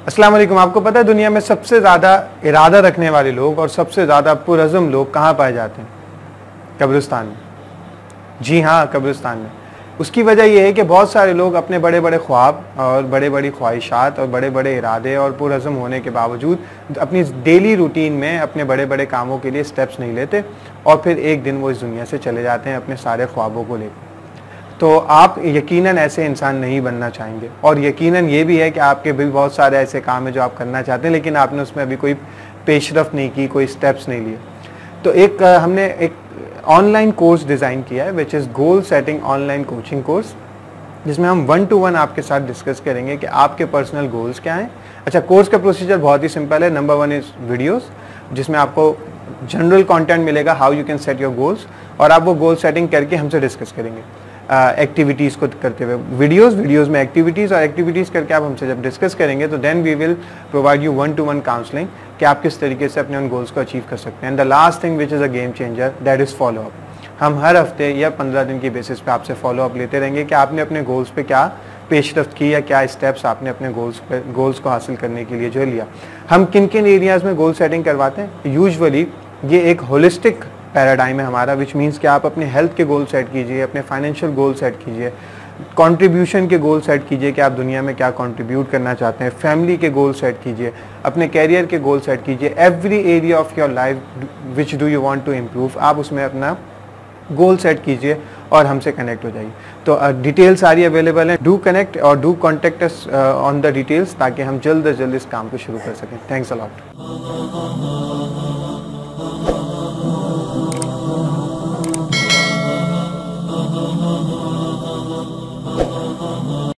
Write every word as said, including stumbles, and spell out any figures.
अस्सलाम वालेकुम। आपको पता है दुनिया में सबसे ज़्यादा इरादा रखने वाले लोग और सबसे ज़्यादा पुरअज़्म लोग कहाँ पाए जाते हैं? कब्रिस्तान में। जी हाँ, कब्रिस्तान में। उसकी वजह यह है कि बहुत सारे लोग अपने बड़े बड़े ख्वाब और बड़े बड़ी ख्वाहिशात और बड़े बड़े इरादे और पुरअज़्म होने के बावजूद अपनी डेली रूटीन में अपने बड़े बड़े कामों के लिए स्टेप्स नहीं लेते और फिर एक दिन वो इस दुनिया से चले जाते हैं अपने सारे ख्वाबों को लेकर। तो आप यकीनन ऐसे इंसान नहीं बनना चाहेंगे और यकीनन ये भी है कि आपके भी बहुत सारे ऐसे काम हैं जो आप करना चाहते हैं, लेकिन आपने उसमें अभी कोई पेशरफ नहीं की, कोई स्टेप्स नहीं लिए। तो एक हमने एक ऑनलाइन कोर्स डिज़ाइन किया है which is goal setting online coaching course, जिसमें हम वन टू वन आपके साथ डिस्कस करेंगे कि आपके पर्सनल गोल्स क्या हैं। अच्छा, कोर्स का प्रोसीजर बहुत ही सिंपल है। नंबर वन इज़ वीडियोस, जिसमें आपको जनरल कंटेंट मिलेगा how you can set your goals, और आप वो गोल सेटिंग करके हमसे डिस्कस करेंगे एक्टिविटीज़ uh, को करते हुए। वीडियोस वीडियोस में एक्टिविटीज़ और एक्टिविटीज़ करके आप हमसे जब डिस्कस करेंगे तो then we will provide you one to one counselling कि आप किस तरीके से अपने उन गोल्स को अचीव कर सकते हैं। And the last thing which is a game changer, that is follow up. हम हर हफ्ते या पंद्रह दिन की बेसिस पे आपसे फॉलो अप लेते रहेंगे कि आपने अपने गोल्स पे क्या पेशरफ्त की या क्या स्टेप्स आपने अपने गोल्स पे गोल्स को हासिल करने के लिए जो लिया। हम किन किन एरियाज़ में गोल सेटिंग करवाते हैं? यूजुअली ये एक होलिस्टिक पैराडाइम है हमारा, विच मीन्स कि आप अपने हेल्थ के गोल सेट कीजिए, अपने फाइनेंशियल गोल सेट कीजिए, कंट्रीब्यूशन के गोल सेट कीजिए कि आप दुनिया में क्या कंट्रीब्यूट करना चाहते हैं, फैमिली के गोल सेट कीजिए, अपने कैरियर के गोल सेट कीजिए। Every area of your life which do you want to improve, आप उसमें अपना गोल सेट कीजिए और हमसे कनेक्ट हो जाइए। तो डिटेल uh, सारी अवेलेबल है। डू कनेक्ट और do contact us on the details, ताकि हम जल्द अज जल्द इस काम को शुरू कर सकें। Thanks a lot.